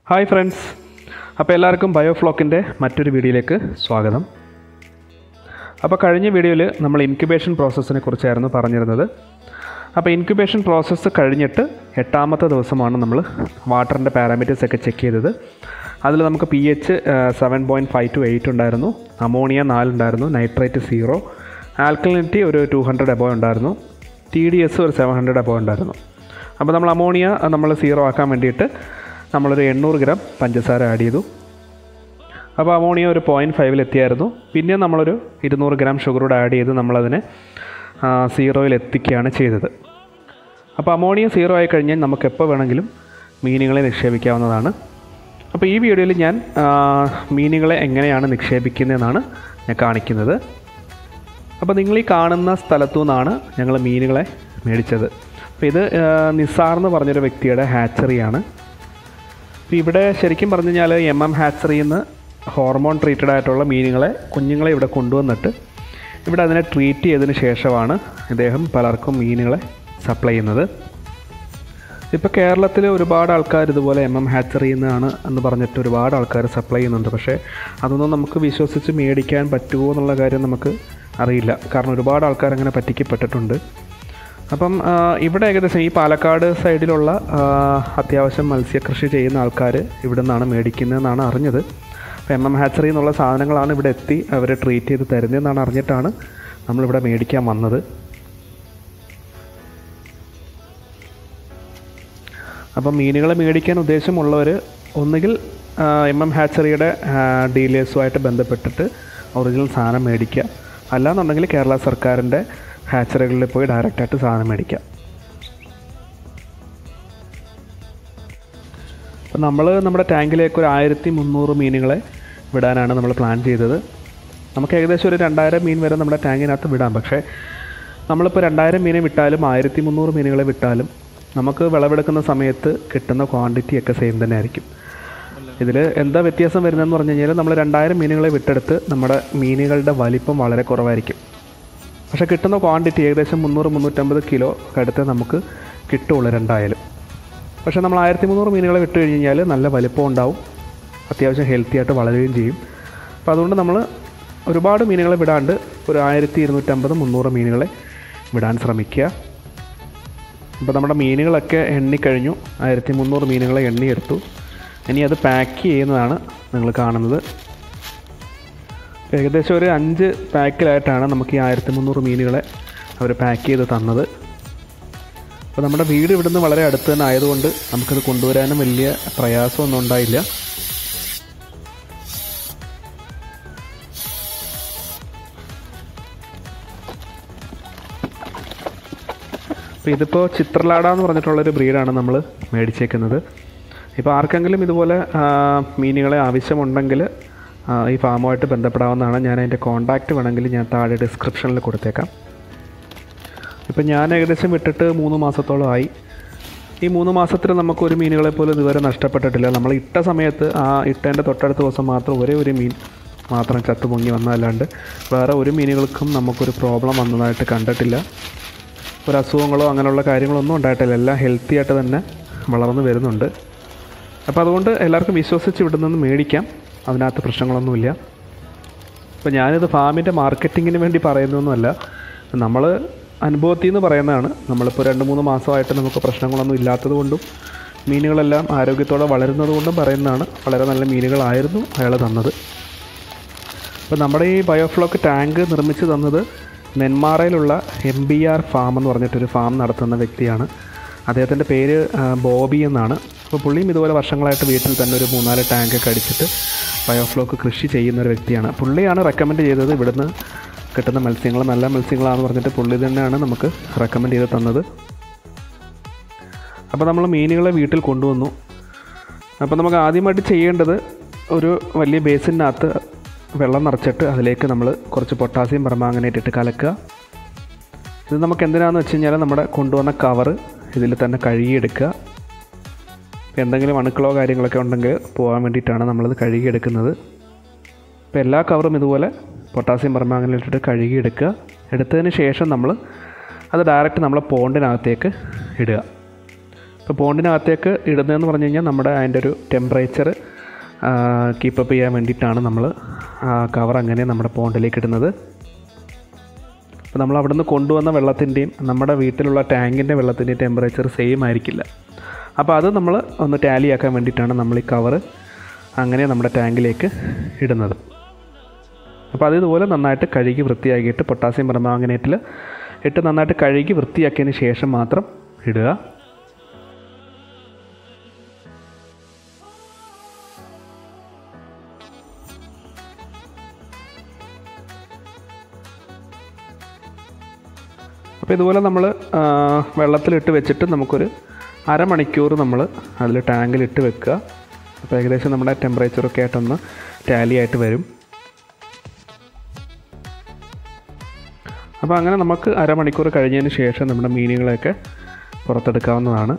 Hi friends, അപ്പോൾ എല്ലാവർക്കും ബയോഫ്ലോക്കിൻ്റെ മറ്റൊരു വീഡിയോയിലേക്ക് സ്വാഗതം. അപ്പോൾ കഴിഞ്ഞ വീഡിയോയിൽ നമ്മൾ ഇൻക്യുബേഷൻ പ്രോസസ്സിനെ കുറിച്ചായിരുന്നു പറഞ്ഞിരുന്നത്. അപ്പോൾ ഇൻക്യുബേഷൻ പ്രോസസ്സ് കഴിഞ്ഞിട്ട് 8ാമത്തെ ദിവസമാണ് നമ്മൾ വാട്ടറിൻ്റെ പാരാമീറ്റേഴ്സ് ഒക്കെ ചെക്ക് ചെയ്തത്. അതിൽ നമുക്ക് pH 7.5 to 8 ഉണ്ടായിരുന്നു, അമോണിയ 4 ഉണ്ടായിരുന്നു, നൈട്രേറ്റ് 0, ആൽക്കലിനിറ്റി ഒരു 200 എബോ ഉണ്ടായിരുന്നു, TDS ഒരു 700 എബോ ഉണ്ടായിരുന്നു. അപ്പോൾ നമ്മൾ അമോണിയ 0 ആക്കാൻ വേണ്ടിയിട്ട് നമ്മളൊരു 800 ഗ്രാം പഞ്ചസാര ആഡ് ചെയ്തു. അപ്പോൾ അമോണിയ ഒരു 0.5 എത്തിയായിരുന്നു. പിന്നെ നമ്മളൊരു 200 ഗ്രാം ഷുഗർ കൂടെ ആഡ് ചെയ്ത് നമ്മളതിനെ 0 എത്തിക്കുകയാണ് ചെയ്തത്. അപ്പോൾ അമോണിയ 0 ആയി കഴിഞ്ഞാൽ നമുക്ക് എപ്പോൾ വേണമെങ്കിലും മീനുകളെ നിക്ഷേപിക്കാവുന്നതാണ്. അപ്പോൾ ഈ വീഡിയോയിൽ ഞാൻ മീനുകളെ എങ്ങനെയാണ് നിക്ഷേപിക്കുന്നതെന്നാണ് ഞാൻ കാണിക്കുന്നത്. അപ്പോൾ നിങ്ങൾ ഈ കാണുന്ന സ്ഥലത്തു നിന്നാണ് ഞങ്ങൾ മീനുകളെ മേടിച്ചത്. അപ്പോൾ ഇത് നിസാർ എന്ന് പറഞ്ഞൊരു വ്യക്തിയുടെ ഹാച്ചറിയാണ്. അപ്പോൾ ഇവിടെ ശരിക്കും പറഞ്ഞു കഴിഞ്ഞാൽ ഹാച്ചറിയിൽ നിന്ന് ഹോർമോൺ ട്രീറ്റഡ് ആയിട്ടുള്ള മീനുകളെ കുഞ്ഞുങ്ങളെ ഇവിടെ കൊണ്ടുവന്നിട്ട് ഇവിടെ അതിനെ ട്രീറ്റ് ചെയ്തതിന് ശേഷമാണ് ഇദ്ദേഹം പലർക്കും മീനുകളെ സപ്ലൈ ചെയ്യുന്നത്. ഇപ്പോൾ കേരളത്തിൽ ഒരുപാട് ആൾക്കാർ ഇതുപോലെ ഹാച്ചറിയിൽ നിന്നാണ് എന്ന് പറഞ്ഞിട്ട് ഒരുപാട് ആൾക്കാർ സപ്ലൈ ചെയ്യുന്നുണ്ട്. പക്ഷേ അതൊന്നും നമുക്ക് വിശ്വസിച്ച് മേടിക്കാൻ പറ്റുമോ എന്നുള്ള കാര്യം നമുക്ക് അറിയില്ല. കാരണം ഒരുപാട് ആൾക്കാർ അങ്ങനെ പറ്റിക്കപ്പെട്ടിട്ടുണ്ട്. അപ്പം ഇവിടെ ഏകദേശം ഈ പാലക്കാട് സൈഡിലുള്ള അത്യാവശ്യം മത്സ്യകൃഷി ചെയ്യുന്ന ആൾക്കാർ ഇവിടെ നിന്നാണ് മേടിക്കുന്നതെന്നാണ് അറിഞ്ഞത്. അപ്പോൾ ഹാച്ചറി എന്നുള്ള സാധനങ്ങളാണ് ഇവിടെ എത്തി അവർ ട്രീറ്റ് ചെയ്ത് തരുന്നതെന്നാണ് അറിഞ്ഞിട്ടാണ് നമ്മളിവിടെ മേടിക്കാൻ വന്നത്. അപ്പം മീനുകളെ മേടിക്കാൻ ഉദ്ദേശമുള്ളവർ ഒന്നുകിൽ ഹാച്ചറിയുടെ ഡീലേഴ്സുമായിട്ട് ബന്ധപ്പെട്ടിട്ട് ഒറിജിനൽ സാധനം മേടിക്കുക, അല്ലാന്നുണ്ടെങ്കിൽ കേരള സർക്കാരിൻ്റെ ഹാച്ചറികളിൽ പോയി ഡയറക്റ്റായിട്ട് സാധനം മേടിക്കാം. അപ്പോൾ നമ്മൾ നമ്മുടെ ടാങ്കിലേക്ക് ഒരു 1300 മീനുകളെ വിടാനാണ് നമ്മൾ പ്ലാൻ ചെയ്തത്. നമുക്ക് ഏകദേശം ഒരു 2000 മീൻ വരെ നമ്മുടെ ടാങ്കിനകത്ത് വിടാം. പക്ഷേ നമ്മളിപ്പോൾ 2000 മീനെ വിട്ടാലും 1300 മീനുകളെ വിട്ടാലും നമുക്ക് വിളവെടുക്കുന്ന സമയത്ത് കിട്ടുന്ന ക്വാണ്ടിറ്റിയൊക്കെ സെയിം തന്നെ ആയിരിക്കും. ഇതിൽ എന്താ വ്യത്യാസം വരുന്നതെന്ന് പറഞ്ഞു കഴിഞ്ഞാൽ നമ്മൾ 2000 മീനുകളെ വിട്ടെടുത്ത് നമ്മുടെ മീനുകളുടെ വലിപ്പം വളരെ കുറവായിരിക്കും. പക്ഷേ കിട്ടുന്ന ക്വാണ്ടിറ്റി ഏകദേശം 300-350 കിലോ അടുത്ത് നമുക്ക് കിട്ടുള്ളൂ രണ്ടായാലും. പക്ഷേ നമ്മൾ 1300 മീനുകളെ വിട്ട് കഴിഞ്ഞ് കഴിഞ്ഞാൽ നല്ല വലിപ്പം ഉണ്ടാവും, അത്യാവശ്യം ഹെൽത്തി ആയിട്ട് വളരുകയും ചെയ്യും. അപ്പോൾ അതുകൊണ്ട് നമ്മൾ ഒരുപാട് മീനുകളെ വിടാണ്ട് ഒരു 1250-300 മീനുകളെ വിടാൻ ശ്രമിക്കുക. ഇപ്പോൾ നമ്മുടെ മീനുകളൊക്കെ എണ്ണിക്കഴിഞ്ഞു, 1300 മീനുകളെ എണ്ണിയെടുത്തു. ഇനി അത് പാക്ക് ചെയ്യുന്നതാണ് നിങ്ങൾ കാണുന്നത്. ഏകദേശം ഒരു 5 പാക്കിലായിട്ടാണ് നമുക്ക് ഈ 1300 മീനുകളെ അവർ പാക്ക് ചെയ്ത് തന്നത്. അപ്പോൾ നമ്മുടെ വീട് ഇവിടുന്ന് വളരെ അടുത്ത് തന്നെ ആയതുകൊണ്ട് നമുക്കത് കൊണ്ടുവരാനും വലിയ പ്രയാസമൊന്നും ഉണ്ടായില്ല. അപ്പോൾ ഇതിപ്പോൾ ചിത്രലാട എന്ന് പറഞ്ഞിട്ടുള്ളൊരു ബ്രീഡാണ് നമ്മൾ മേടിച്ചേക്കുന്നത്. ഇപ്പോൾ ആർക്കെങ്കിലും ഇതുപോലെ മീനുകളെ ആവശ്യമുണ്ടെങ്കിൽ ഈ ഫാമുമായിട്ട് ബന്ധപ്പെടാവുന്നതാണ്. ഞാൻ അതിൻ്റെ കോൺടാക്റ്റ് വേണമെങ്കിൽ ഞാൻ താഴെ ഡിസ്ക്രിപ്ഷനിൽ കൊടുത്തേക്കാം. ഇപ്പം ഞാൻ ഏകദേശം വിട്ടിട്ട് 3 മാസത്തോളം ആയി. ഈ 3 മാസത്തിൽ നമുക്കൊരു മീനുകളെ പോലും ഇതുവരെ നഷ്ടപ്പെട്ടിട്ടില്ല. നമ്മൾ ഇട്ട സമയത്ത് ഇട്ടതിൻ്റെ തൊട്ടടുത്ത ദിവസം മാത്രം ഒരു മീൻ മാത്രം ചത്തുപൊങ്ങി വന്നതല്ലാണ്ട് വേറെ ഒരു മീനുകൾക്കും നമുക്കൊരു പ്രോബ്ലം വന്നതായിട്ട് കണ്ടിട്ടില്ല. ഒരു അസുഖങ്ങളോ അങ്ങനെയുള്ള കാര്യങ്ങളൊന്നും ഉണ്ടായിട്ടില്ല. എല്ലാം ഹെൽത്തി ആയിട്ട് തന്നെ വളർന്നു വരുന്നുണ്ട്. അപ്പോൾ അതുകൊണ്ട് എല്ലാവർക്കും വിശ്വസിച്ച് ഇവിടെ നിന്ന് മേടിക്കാം, അതിനകത്ത് പ്രശ്നങ്ങളൊന്നുമില്ല. ഇപ്പോൾ ഞാനിത് ഫാമിൻ്റെ മാർക്കറ്റിങ്ങിന് വേണ്ടി പറയുന്നതൊന്നുമല്ല, നമ്മൾ അനുഭവത്തിൽ നിന്ന് പറയുന്നതാണ്. നമ്മളിപ്പോൾ 2-3 മാസമായിട്ട് നമുക്ക് പ്രശ്നങ്ങളൊന്നും ഇല്ലാത്തത് കൊണ്ടും മീനുകളെല്ലാം ആരോഗ്യത്തോടെ വളരുന്നത് കൊണ്ടും പറയുന്നതാണ്. വളരെ നല്ല മീനുകളായിരുന്നു അയാൾ തന്നത്. അപ്പോൾ നമ്മുടെ ഈ ബയോഫ്ലോക്ക് ടാങ്ക് നിർമ്മിച്ച് തന്നത് നെന്മാറയിലുള്ള MBR ഫാം എന്ന് പറഞ്ഞിട്ടൊരു ഫാം നടത്തുന്ന വ്യക്തിയാണ്. അദ്ദേഹത്തിൻ്റെ പേര് ബോബി എന്നാണ്. അപ്പോൾ പുള്ളിയും ഇതുപോലെ വർഷങ്ങളായിട്ട് വീട്ടിൽ തന്നെ ഒരു 3-4 ടാങ്കൊക്കെ അടിച്ചിട്ട് ബയോഫ്ലോക്ക് കൃഷി ചെയ്യുന്നൊരു വ്യക്തിയാണ്. പുള്ളിയാണ് റെക്കമെൻഡ് ചെയ്തത്. ഇവിടുന്ന് കിട്ടുന്ന മത്സ്യങ്ങൾ നല്ല മത്സ്യങ്ങളാണെന്ന് പറഞ്ഞിട്ട് പുള്ളി തന്നെയാണ് നമുക്ക് റെക്കമെൻഡ് ചെയ്ത് തന്നത്. അപ്പോൾ നമ്മൾ മീനുകളെ വീട്ടിൽ കൊണ്ടുവന്നു. അപ്പോൾ നമുക്ക് ആദ്യമായിട്ട് ചെയ്യേണ്ടത് ഒരു വലിയ ബേസിനകത്ത് വെള്ളം നിറച്ചിട്ട് അതിലേക്ക് നമ്മൾ കുറച്ച് പൊട്ടാസ്യം പെർമാംഗനേറ്റ് ഇട്ട് കലക്കുക. ഇത് നമുക്ക് എന്തിനാണെന്ന് വെച്ച് കഴിഞ്ഞാൽ നമ്മുടെ കൊണ്ടുവന്ന കവറ് ഇതിൽ തന്നെ കഴുകിയെടുക്കുക. എന്തെങ്കിലും അണുക്കളോ കാര്യങ്ങളൊക്കെ ഉണ്ടെങ്കിൽ പോകാൻ വേണ്ടിയിട്ടാണ് നമ്മളത് കഴുകിയെടുക്കുന്നത്. അപ്പോൾ എല്ലാ കവറും ഇതുപോലെ പൊട്ടാസ്യം പെർമാംഗനേറ്റ് ഇട്ട് കഴുകിയെടുക്കുക. എടുത്തതിന് ശേഷം നമ്മൾ അത് ഡയറക്റ്റ് നമ്മളെ പോണ്ടിനകത്തേക്ക് ഇടുക. ഇപ്പോൾ പോണ്ടിനകത്തേക്ക് ഇടുന്നതെന്ന് പറഞ്ഞു കഴിഞ്ഞാൽ നമ്മുടെ അതിൻ്റെ ഒരു ടെമ്പറേച്ചർ കീപ്പപ്പ് ചെയ്യാൻ വേണ്ടിയിട്ടാണ് നമ്മൾ കവർ അങ്ങനെ നമ്മുടെ പോണ്ടിലേക്ക് ഇടുന്നത്. അപ്പോൾ നമ്മൾ അവിടെ നിന്ന് കൊണ്ടുവന്ന വെള്ളത്തിൻ്റെയും നമ്മുടെ വീട്ടിലുള്ള ടാങ്കിൻ്റെ വെള്ളത്തിൻ്റെയും ടെമ്പറേച്ചർ സെയിം ആയിരിക്കില്ല. അപ്പോൾ അത് നമ്മൾ ഒന്ന് ടാലിയാക്കാൻ വേണ്ടിയിട്ടാണ് നമ്മൾ ഈ കവറ് അങ്ങനെ നമ്മുടെ ടാങ്കിലേക്ക് ഇടുന്നത്. അപ്പോൾ അത് ഇതുപോലെ നന്നായിട്ട് കഴുകി വൃത്തിയാക്കിയിട്ട് പൊട്ടാസ്യം പെർമാംഗനേറ്റിൽ ഇട്ട് നന്നായിട്ട് കഴുകി വൃത്തിയാക്കിയതിന് ശേഷം മാത്രം ഇടുക. അപ്പോൾ ഇതുപോലെ നമ്മൾ വെള്ളത്തിലിട്ട് വെച്ചിട്ട് നമുക്കൊരു അരമണിക്കൂർ നമ്മൾ അതിൽ ടാങ്കിലിട്ട് വെക്കുക. അപ്പോൾ ഏകദേശം നമ്മുടെ ടെമ്പറേച്ചറൊക്കെ ആയിട്ടൊന്ന് ടാലി ആയിട്ട് വരും. അപ്പോൾ അങ്ങനെ നമുക്ക് അരമണിക്കൂർ കഴിഞ്ഞതിന് ശേഷം നമ്മുടെ മീനുകളെയൊക്കെ പുറത്തെടുക്കാവുന്നതാണ്.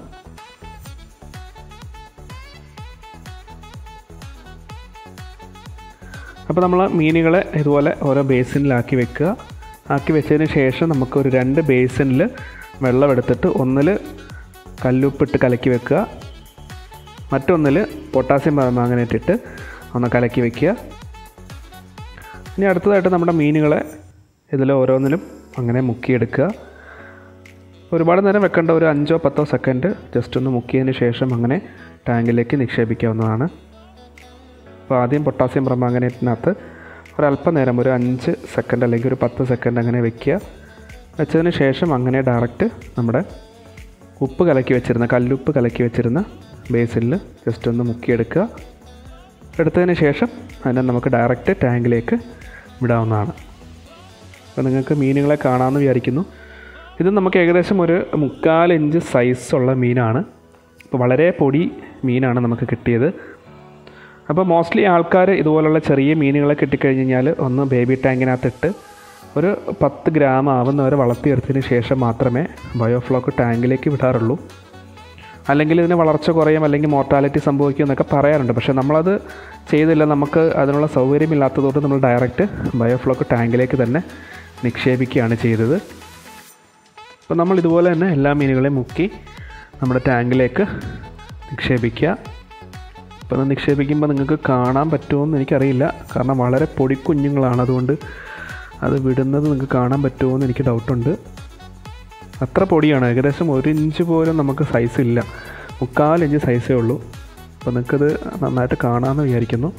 അപ്പോൾ നമ്മൾ മീനുകളെ ഇതുപോലെ ഓരോ ബേസിനിലാക്കി വെക്കുക. ആക്കി വെച്ചതിന് ശേഷം നമുക്കൊരു 2 ബേസിനിൽ വെള്ളം എടുത്തിട്ട് ഒന്നിൽ കല്ലുപ്പിട്ട് കലക്കി വെക്കുക, മറ്റൊന്നിൽ പൊട്ടാസ്യം പെർമാംഗനേറ്റ് ഇട്ട് ഒന്ന് കലക്കി വെക്കുക. ഇനി അടുത്തതായിട്ട് നമ്മുടെ മീനുകളെ ഇതിൽ ഓരോന്നിലും അങ്ങനെ മുക്കിയെടുക്കുക. ഒരുപാട് നേരം വെക്കേണ്ട, ഒരു 5-10 സെക്കൻഡ് ജസ്റ്റ് ഒന്ന് മുക്കിയതിന് ശേഷം അങ്ങനെ ടാങ്കിലേക്ക് നിക്ഷേപിക്കാവുന്നതാണ്. അപ്പോൾ ആദ്യം പൊട്ടാസ്യം പെർമാംഗനേറ്റിനകത്ത് ഒരല്പനേരം, ഒരു 5 സെക്കൻഡ് അല്ലെങ്കിൽ ഒരു 10 സെക്കൻഡ് അങ്ങനെ വെക്കുക. വെച്ചതിന് ശേഷം അങ്ങനെ ഡയറക്റ്റ് നമ്മുടെ ഉപ്പ് കലക്കി വെച്ചിരുന്ന, കല്ലുപ്പ് കലക്കി വെച്ചിരുന്ന ബേസിനിൽ ജസ്റ്റ് ഒന്ന് മുക്കിയെടുക്കുക. എടുത്തതിന് ശേഷം അതിനെ നമുക്ക് ഡയറക്റ്റ് ടാങ്കിലേക്ക് വിടാവുന്നതാണ്. അപ്പോൾ നിങ്ങൾക്ക് മീനുകളെ കാണാമെന്ന് വിചാരിക്കുന്നു. ഇത് നമുക്ക് ഏകദേശം ഒരു 3/4 ഇഞ്ച് സൈസുള്ള മീനാണ്. അപ്പോൾ വളരെ പൊടി മീനാണ് നമുക്ക് കിട്ടിയത്. അപ്പോൾ മോസ്റ്റ്ലി ആൾക്കാർ ഇതുപോലുള്ള ചെറിയ മീനുകളെ കിട്ടിക്കഴിഞ്ഞ് കഴിഞ്ഞാൽ ഒന്ന് ബേബി ടാങ്കിനകത്തിട്ട് ഒരു 10 ഗ്രാം ആവുന്നവരെ വളർത്തിയെടുത്തതിന് ശേഷം മാത്രമേ ബയോഫ്ലോക്ക് ടാങ്കിലേക്ക് വിടാറുള്ളൂ. അല്ലെങ്കിൽ ഇതിന് വളർച്ച കുറയും, അല്ലെങ്കിൽ മോർട്ടാലിറ്റി സംഭവിക്കും എന്നൊക്കെ പറയാറുണ്ട്. പക്ഷേ നമ്മളത് ചെയ്തില്ല. നമുക്ക് അതിനുള്ള സൗകര്യമില്ലാത്തതുകൊണ്ട് നമ്മൾ ഡയറക്റ്റ് ബയോഫ്ലോക്ക് ടാങ്കിലേക്ക് തന്നെ നിക്ഷേപിക്കുകയാണ് ചെയ്തത്. അപ്പോൾ നമ്മൾ ഇതുപോലെ തന്നെ എല്ലാ മീനുകളെയും മുക്കി നമ്മുടെ ടാങ്കിലേക്ക് നിക്ഷേപിക്കുക. അപ്പോൾ അത് നിക്ഷേപിക്കുമ്പോൾ നിങ്ങൾക്ക് കാണാൻ പറ്റുമോയെന്ന് എനിക്കറിയില്ല, കാരണം വളരെ പൊടിക്കുഞ്ഞുങ്ങളാണ്. അതുകൊണ്ട് അത് വിടുന്നത് നിങ്ങൾക്ക് കാണാൻ പറ്റുമോയെന്ന് എനിക്ക് ഡൗട്ടുണ്ട്. അത്ര പൊടിയാണ്, ഏകദേശം 1 ഇഞ്ച് പോലും നമുക്ക് സൈസ് ഇല്ല, 3/4 ഇഞ്ച് സൈസേ ഉള്ളൂ. അപ്പോൾ നിങ്ങൾക്കത് നന്നായിട്ട് കാണാമെന്ന് വിചാരിക്കുന്നു.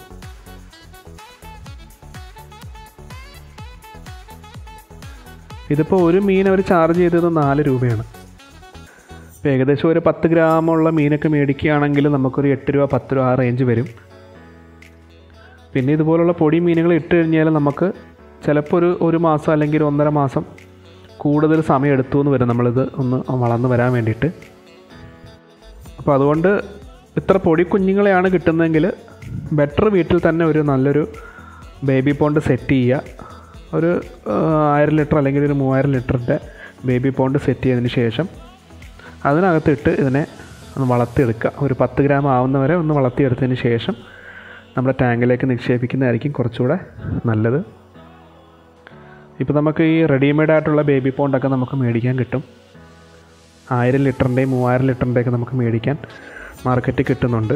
ഇതിപ്പോൾ ഒരു മീൻ അവർ ചാർജ് ചെയ്തത് 4 രൂപയാണ്. ഇപ്പോൾ ഏകദേശം ഒരു 10 ഗ്രാമുള്ള മീനൊക്കെ മേടിക്കുകയാണെങ്കിൽ നമുക്കൊരു 8 രൂപ 10 രൂപ ആ റേഞ്ച് വരും. പിന്നെ ഇതുപോലുള്ള പൊടി മീനുകൾ ഇട്ട് കഴിഞ്ഞാൽ നമുക്ക് ചിലപ്പോൾ ഒരു മാസം അല്ലെങ്കിൽ 1.5 മാസം കൂടുതൽ സമയം എടുത്തു എന്ന് വരും നമ്മളിത് ഒന്ന് വളർന്നു വരാൻ വേണ്ടിയിട്ട്. അപ്പോൾ അതുകൊണ്ട് ഇത്ര പൊടി കുഞ്ഞുങ്ങളെയാണ് കിട്ടുന്നതെങ്കിൽ ബെറ്റർ വീട്ടിൽ തന്നെ ഒരു നല്ലൊരു ബേബി പോണ്ട് സെറ്റ് ചെയ്യുക. ഒരു 1000 ലിറ്റർ അല്ലെങ്കിൽ ഒരു 3000 ലിറ്ററിൻ്റെ ബേബി പോണ്ട് സെറ്റ് ചെയ്തതിന് ശേഷം അതിനകത്തിട്ട് ഇതിനെ ഒന്ന് വളർത്തിയെടുക്കുക. ഒരു 10 ഗ്രാം ആവുന്നവരെ ഒന്ന് വളർത്തിയെടുത്തതിന് ശേഷം നമ്മുടെ ടാങ്കിലേക്ക് നിക്ഷേപിക്കുന്നതായിരിക്കും കുറച്ചുകൂടെ നല്ലത്. ഇപ്പോൾ നമുക്ക് ഈ റെഡിമെയ്ഡ് ആയിട്ടുള്ള ബേബി പോണ്ടൊക്കെ നമുക്ക് മേടിക്കാൻ കിട്ടും. 1000 ലിറ്ററിൻ്റെയും 3000 ലിറ്ററിൻ്റെയൊക്കെ നമുക്ക് മേടിക്കാൻ മാർക്കറ്റിൽ കിട്ടുന്നുണ്ട്.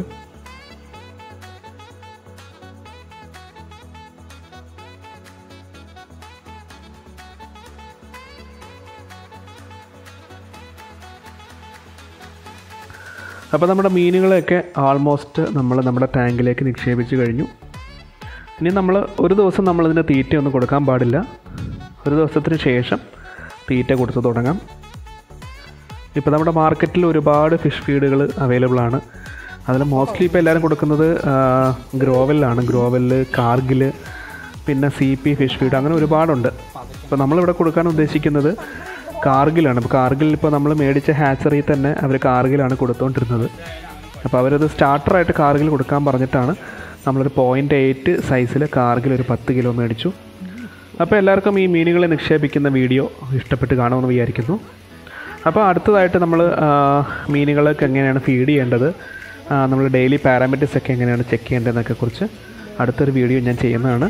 അപ്പോൾ നമ്മുടെ മീനുകളെയൊക്കെ ആൾമോസ്റ്റ് നമ്മൾ നമ്മുടെ ടാങ്കിലേക്ക് നിക്ഷേപിച്ച് കഴിഞ്ഞു. ഇനി നമ്മൾ ഒരു ദിവസം നമ്മളിതിന് തീറ്റയൊന്നും കൊടുക്കാൻ പാടില്ല. ഒരു ദിവസത്തിന് ശേഷം തീറ്റ കൊടുത്ത് തുടങ്ങാം. ഇപ്പോൾ നമ്മുടെ മാർക്കറ്റിൽ ഒരുപാട് ഫിഷ് ഫീഡുകൾ അവൈലബിൾ ആണ്. അതിൽ മോസ്റ്റ്ലി ഇപ്പോൾ എല്ലാവരും കൊടുക്കുന്നത് ഗ്രോവെല്ലാണ്. ഗ്രോവെല്ല്, കാർഗിൽ, പിന്നെ CP ഫിഷ് ഫീഡ്, അങ്ങനെ ഒരുപാടുണ്ട്. ഇപ്പോൾ നമ്മളിവിടെ കൊടുക്കാൻ ഉദ്ദേശിക്കുന്നത് കാർഗിലാണ്. ഇപ്പോൾ കാർഗിൽ ഇപ്പോൾ നമ്മൾ മേടിച്ച ഹാച്ചറിയിൽ തന്നെ അവർ കാർഗിലാണ് കൊടുത്തുകൊണ്ടിരുന്നത്. അപ്പോൾ അവരത് സ്റ്റാർട്ടറായിട്ട് കാർഗിൽ കൊടുക്കാൻ പറഞ്ഞിട്ടാണ് നമ്മളൊരു 0.8 സൈസിൽ കാർഗിൽ ഒരു 10 കിലോ മേടിച്ചു. അപ്പോൾ എല്ലാവർക്കും ഈ മീനുകളെ നിക്ഷേപിക്കുന്ന വീഡിയോ ഇഷ്ടപ്പെട്ട് കാണുമെന്ന് വിചാരിക്കുന്നു. അപ്പോൾ അടുത്തതായിട്ട് നമ്മൾ മീനുകൾക്ക് എങ്ങനെയാണ് ഫീഡ് ചെയ്യേണ്ടത്, നമ്മൾ ഡെയിലി പാരാമീറ്റേഴ്സ് ഒക്കെ എങ്ങനെയാണ് ചെക്ക് ചെയ്യേണ്ടതെന്നൊക്കെ കുറിച്ച് അടുത്തൊരു വീഡിയോ ഞാൻ ചെയ്യുന്നതാണ്.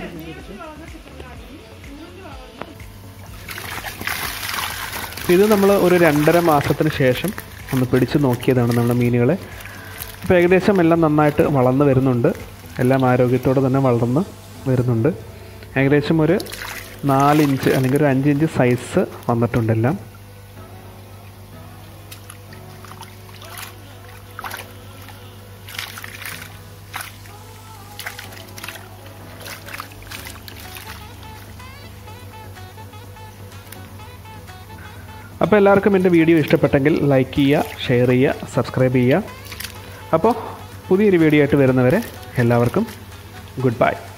ഇത് നമ്മൾ ഒരു 2.5 മാസത്തിന് ശേഷം ഒന്ന് പിടിച്ച് നോക്കിയതാണ് നമ്മുടെ മീനുകളെ. അപ്പോൾ ഏകദേശം എല്ലാം നന്നായിട്ട് വളർന്നു വരുന്നുണ്ട്, എല്ലാം ആരോഗ്യത്തോടെ തന്നെ വളർന്ന് വരുന്നുണ്ട്. ഏകദേശം ഒരു 4 ഇഞ്ച് അല്ലെങ്കിൽ ഒരു 5 ഇഞ്ച് സൈസ് വന്നിട്ടുണ്ടെല്ലാം. അപ്പോൾ എല്ലാവർക്കും എൻ്റെ വീഡിയോ ഇഷ്ടപ്പെട്ടെങ്കിൽ ലൈക്ക് ചെയ്യുക, ഷെയർ ചെയ്യുക, സബ്സ്ക്രൈബ് ചെയ്യുക. അപ്പോൾ പുതിയൊരു വീഡിയോ ആയിട്ട് വരുന്നവരെ എല്ലാവർക്കും ഗുഡ് ബൈ.